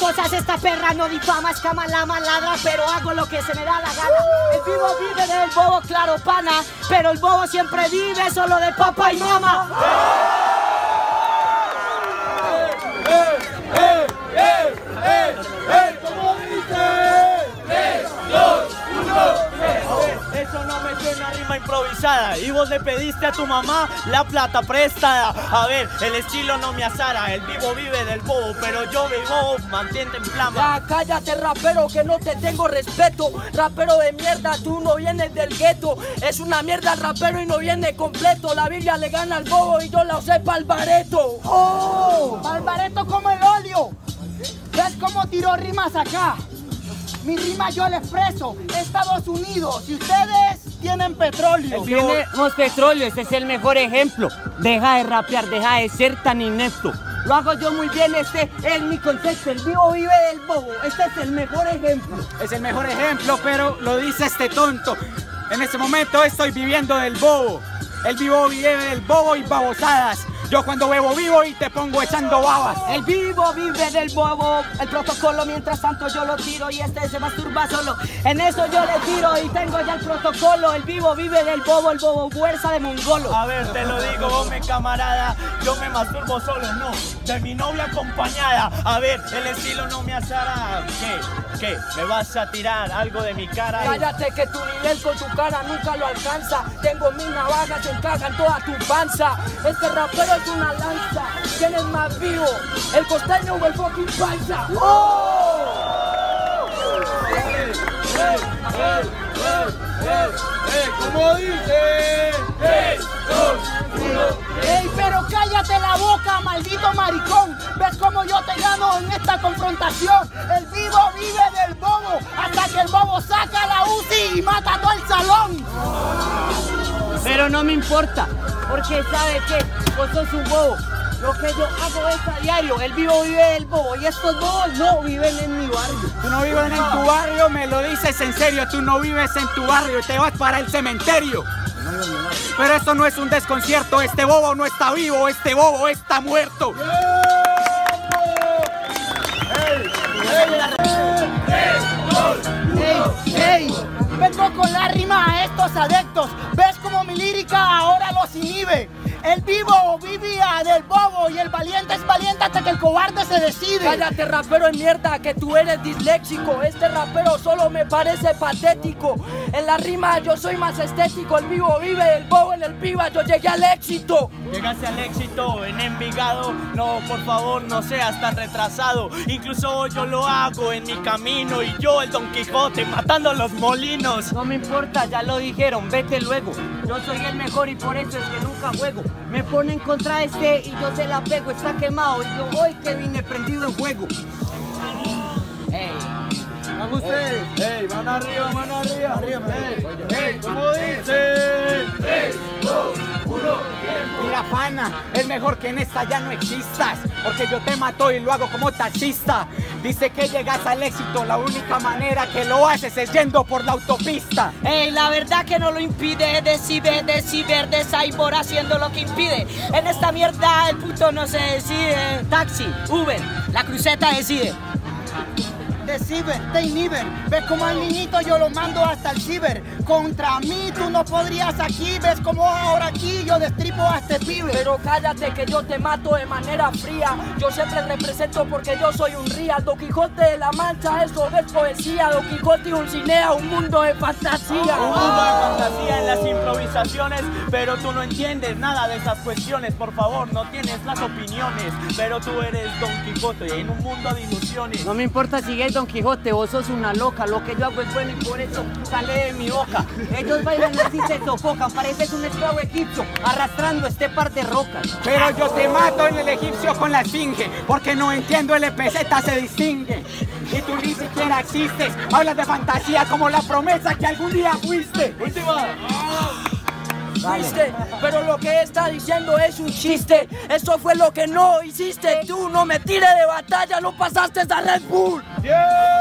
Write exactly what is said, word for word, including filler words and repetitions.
cosas esta perra no difama, escama la maladra, pero hago lo que se me da la gana. El vivo vive del bobo, claro pana, pero el bobo siempre vive solo de papá y mamá. ¡Eh, eh, eh, eh, eh! ¿Cómo dice? tres, dos, uno, eso no me suena a rima improvisada. Y vos le pediste a tu mamá la plata prestada. A ver, el estilo no me asara. El vivo vive del bobo, pero yo vivo, mantente en flama. Ya cállate, rapero, que no te tengo respeto. Rapero de mierda, tú no vienes del gueto. Es una mierda el rapero y no viene completo. La Biblia le gana al bobo y yo la usé pa'l bareto. ¡Oh! Pa'l bareto como el óleo. ¿Ves cómo tiró rimas acá? Mi rima yo le expreso, Estados Unidos, y ustedes tienen petróleo. Tenemos petróleo, ese es el mejor ejemplo. Deja de rapear, deja de ser tan inepto. Lo hago yo muy bien, este es mi concepto. El vivo vive del bobo, este es el mejor ejemplo. Es el mejor ejemplo, pero lo dice este tonto. En este momento estoy viviendo del bobo. El vivo vive del bobo y babosadas. Yo cuando bebo vivo y te pongo echando babas. El vivo vive del bobo, el protocolo mientras tanto yo lo tiro y este se masturba solo. En eso yo le tiro y tengo ya el protocolo. El vivo vive del bobo, el bobo fuerza de mongolo. A ver, te lo digo, hombre camarada, yo me masturbo solo, no, de mi novia acompañada. A ver, el estilo no me asara. ¿Qué? ¿Qué? ¿Me vas a tirar algo de mi cara? Cállate que tu nivel con tu cara nunca lo alcanza. Tengo mis navajas, se encajan toda tu panza. Este rapero es una lanza. ¿Quién es más vivo? ¿El costeño o el fucking paisa? ¡Oh! ¡Eh, eh, eh, eh, eh, eh! ¿Cómo dice? tres, dos, uno. ¡Ey, pero cállate la boca, maldito maricón! ¿Ves cómo yo te gano en esta confrontación? El vivo vive del bobo, hasta que el bobo saca la U C I y mata a todo el salón. Pero no me importa, porque sabe que vos sos un bobo. Lo que yo hago es a diario, el vivo vive del bobo y estos bobos no viven en mi barrio. Tú no vives en tu barrio, me lo dices en serio. Tú no vives en tu barrio, te vas para el cementerio. Pero esto no es un desconcierto, este bobo no está vivo, este bobo está muerto. ¡Ey, ey! Vengo con la rima a estos adeptos. ¿Ves cómo mi lírica ahora los inhibe? El vivo vivía del bobo y el valiente es valiente hasta que el cobarde se decide. Cállate, rapero en mierda, que tú eres disléxico. Este rapero solo me parece patético. En la rima yo soy más estético. El vivo vive del bobo, en el piba yo llegué al éxito. Llegaste al éxito en Envigado, no, por favor, no seas tan retrasado. Incluso yo lo hago en mi camino y yo, el Don Quijote, matando los molinos. No me importa, ya lo dijeron, vete luego. Yo soy el mejor y por eso es que nunca juego. Me ponen contra este y yo se la pego, está quemado y yo hoy que vine prendido en fuego. Ey, van ustedes. Ey, van arriba, van arriba. Arriba, ey, ey, ¿cómo dice? tres, dos, uno. Mira, pana, es mejor que en esta ya no existas, porque yo te mato y lo hago como taxista. Dice que llegas al éxito, la única manera que lo haces es yendo por la autopista. Ey, la verdad que no lo impide, decibe, deciber, de Cyborg haciendo lo que impide. En esta mierda el puto no se decide. Taxi, Uber, la cruceta decide. De ciber, de inhiben. Ves como al niñito yo lo mando hasta el ciber. Contra mí tú no podrías aquí. Ves como ahora aquí yo destripo a este pibe. Pero cállate que yo te mato de manera fría. Yo siempre represento porque yo soy un real. Don Quijote de la Mancha, eso es poesía. Don Quijote y Dulcinea, un mundo de fantasía. Un mundo de fantasía en las improvisaciones, pero tú no entiendes nada de esas cuestiones. Por favor, no tienes las opiniones, pero tú eres Don Quijote en un mundo de ilusiones. No me importa si es Don Quijote, vos sos una loca. Lo que yo hago es bueno y por eso sale de mi boca. Ellos bailan así, se sofocan. Pareces un esclavo egipcio arrastrando este par de rocas. Pero yo te mato en el egipcio con la esfinge, porque no entiendo, el P Z se distingue. Y tú ni siquiera existes. Hablas de fantasía como la promesa que algún día fuiste. Última. ¿Viste? Pero lo que está diciendo es un chiste. Eso fue lo que no hiciste. Tú no me tires de batalla, no pasaste a Red Bull. Yeah.